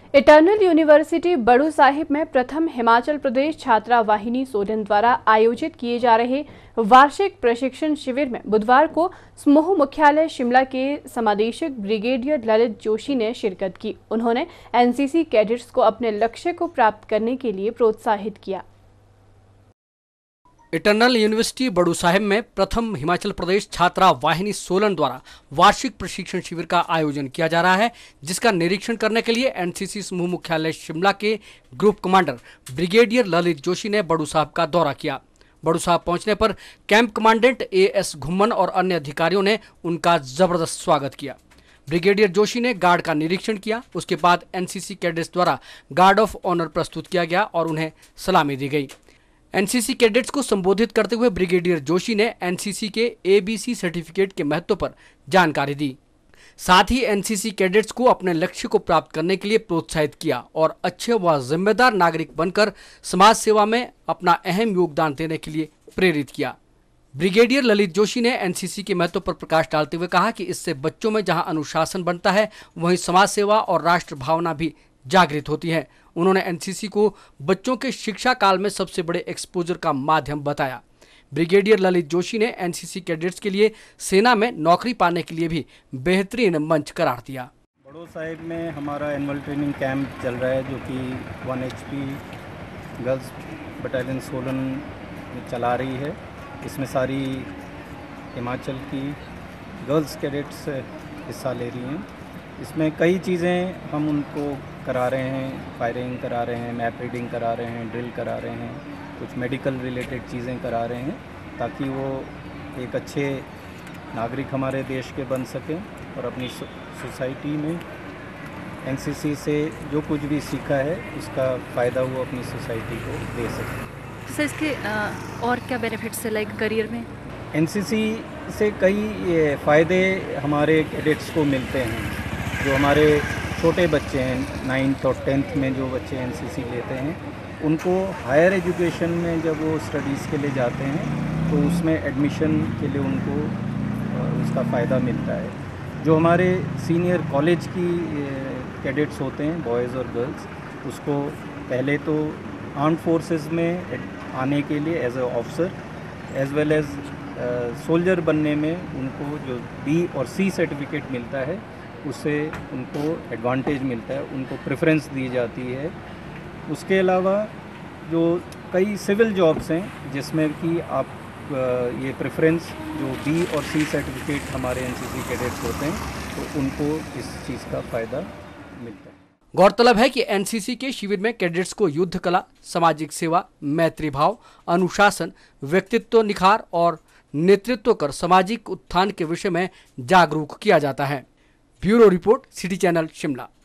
Eternal university बड़ू साहिब में प्रथम हिमाचल प्रदेश छात्रा वाहिनी सोलन द्वारा आयोजित किए जा रहे वार्षिक प्रशिक्षण शिविर में बुधवार को समूह मुख्यालय शिमला के समादेशक ब्रिगेडियर ललित जोशी ने शिरकत की। उन्होंने एनसीसी कैडेट्स को अपने लक्ष्य को प्राप्त करने के लिए प्रोत्साहित किया। इटर्नल यूनिवर्सिटी बड़ू साहिब में प्रथम हिमाचल प्रदेश छात्रा वाहिनी सोलन द्वारा वार्षिक प्रशिक्षण शिविर का आयोजन किया जा रहा है, जिसका निरीक्षण करने के लिए एनसीसी समूह मुख्यालय शिमला के group commander brigadier Lalit Joshi ने बड़ू साहिब का दौरा किया। बड़ू साहिब पहुंचने पर कैंप कमांडेंट एएस घुम्मन और अन्य अधिकारियों ने उनका जबरदस्त स्वागत किया। ब्रिगेडियर जोशी ने गार्ड का निरीक्षण किया। उसके बाद एनसीसी कैडेट्स द्वारा गार्ड ऑफ ऑनर प्रस्तुत किया गया और उन्हें सलामी दी गई। एनसीसी कैडेट्स को संबोधित करते हुए ब्रिगेडियर जोशी ने एनसीसी के एबीसी सर्टिफिकेट के महत्व पर जानकारी दी। साथ ही एनसीसी कैडेट्स को अपने लक्ष्य को प्राप्त करने के लिए प्रोत्साहित किया और अच्छे व जिम्मेदार नागरिक बनकर समाज सेवा में अपना अहम योगदान देने के लिए प्रेरित किया। ब्रिगेडियर ललित जोशी ने एनसीसी के महत्व पर प्रकाश डालते हुए कहा कि इससे बच्चों में जहां अनुशासन बनता है, वहीं समाज सेवा और राष्ट्र भावना भी जागृत होती है। उन्होंने एनसीसी को बच्चों के शिक्षा काल में सबसे बड़े एक्सपोजर का माध्यम बताया। ब्रिगेडियर ललित जोशी ने एनसीसी कैडेट्स के लिए सेना में नौकरी पाने के लिए भी बेहतरीन मंच करार दिया। बड़ू साहिब में हमारा एनुअल ट्रेनिंग कैंप चल रहा है, जो कि 1 HP गर्ल्स बटालियन सोलन चला रही है। इसमें सारी हिमाचल की गर्ल्स कैडेट्स हिस्सा ले रही हैं। इसमें कई चीज़ें हम उनको करा रहे हैं, फायरिंग करा रहे हैं, मैप रीडिंग करा रहे हैं, ड्रिल करा रहे हैं, कुछ मेडिकल रिलेटेड चीज़ें करा रहे हैं, ताकि वो एक अच्छे नागरिक हमारे देश के बन सकें और अपनी सोसाइटी में एनसीसी से जो कुछ भी सीखा है उसका फ़ायदा वो अपनी सोसाइटी को दे सकें। सर, इसके और क्या बेनिफिट्स है लाइक करियर में? एनसीसी से कई फ़ायदे हमारे कैडेट्स को मिलते हैं। जो हमारे छोटे बच्चे हैं 9th और 10th में जो बच्चे एनसीसी लेते हैं, उनको हायर एजुकेशन में जब वो स्टडीज़ के लिए जाते हैं तो उसमें एडमिशन के लिए उनको उसका फ़ायदा मिलता है। जो हमारे सीनियर कॉलेज की कैडेट्स होते हैं, बॉयज़ और गर्ल्स, उसको पहले तो आर्म्ड फोर्सेस में आने के लिए as a officer as well as soldier बनने में उनको जो B और C सर्टिफिकेट मिलता है, उससे उनको एडवांटेज मिलता है, उनको प्रेफरेंस दी जाती है। उसके अलावा जो कई सिविल जॉब्स हैं जिसमें कि आप ये प्रेफरेंस जो B और C सर्टिफिकेट हमारे एनसीसी कैडेट्स होते हैं, तो उनको इस चीज़ का फ़ायदा मिलता है। गौरतलब है कि एनसीसी के शिविर में कैडेट्स को युद्ध कला, सामाजिक सेवा, मैत्री भाव, अनुशासन, व्यक्तित्व निखार और नेतृत्व कर सामाजिक उत्थान के विषय में जागरूक किया जाता है। Bureau report, city channel, Shimla.